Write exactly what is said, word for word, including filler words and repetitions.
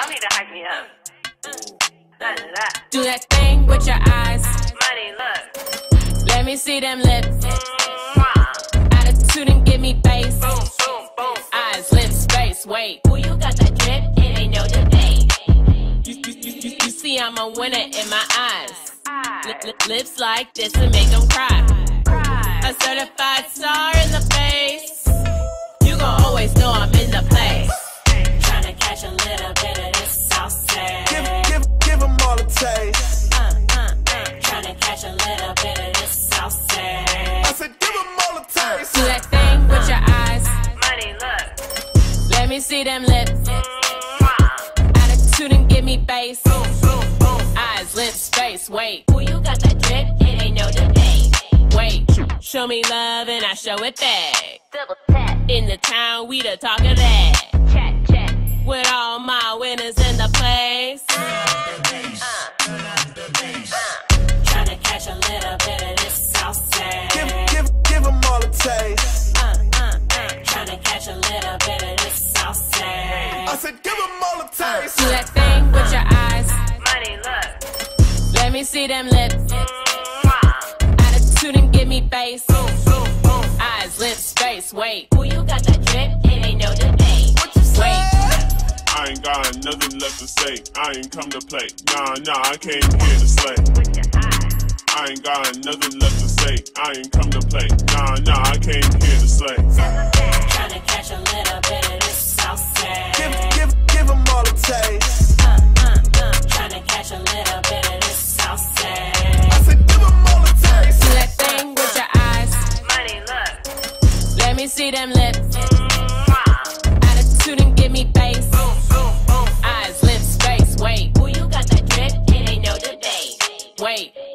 Y'all need to hype me up. None of that. Do that thing with your eyes. Money, look. Let me see them lips. Mwah. Attitude and give me bass. Boom, boom, boom. Eyes, lips, face, wait. Ooh, you got that drip, it ain't no debate. You, you, you, you, you see I'm a winner in my eyes. Lip, lip, lips like this and make them cry. A certified star in the face. You gon' always know I'm in the place. Tryna catch a little bit of this saucy. Give, give, give them all a taste. Uh, uh, uh. Tryna catch a little bit of this saucy. I said, give them all a taste. Do that thing with your eyes. Money, look. Let me see them lips. Mwah. Attitude and give me bass. Boom, boom, boom. Eyes, lips, face, wait. Ooh, you got that drip, it ain't no debate. Wait, show me love and I show it back. Double tap, In the town, we the talk of that. chat, chat. With all my winners in the place. Tryna catch a little bit of this saucy. Give, give, give them all a taste. Uh, uh, uh. Tryna catch a little bit of this saucy. I said, give them all a taste. Do that thing with your eyes. Money, look. Let me see them lips. Mwah. Attitude and give me bass. Boom, boom, boom. Eyes, lips, face, wait. Ooh, you got that drip, it ain't no debate. What you say? Wait. I ain't got nothing left to say. I ain't come to play. Nah, nah, I came here to slay. With your eyes. I ain't got nothing left to say. I ain't come to play. Nah, nah, I came here to slay. Tryna catch a little bit of this saucy. Give, give, give them all a taste. Uh, uh, uh. Tryna catch a little bit of this saucy. I said, give them all a taste. Do that thing with your eyes. Money, look. Let me see them lips. Mwah. Attitude and give me bass. Boom, boom, boom. Eyes, lips, face, wait. Ooh, you got that drip, it ain't no debate. Wait.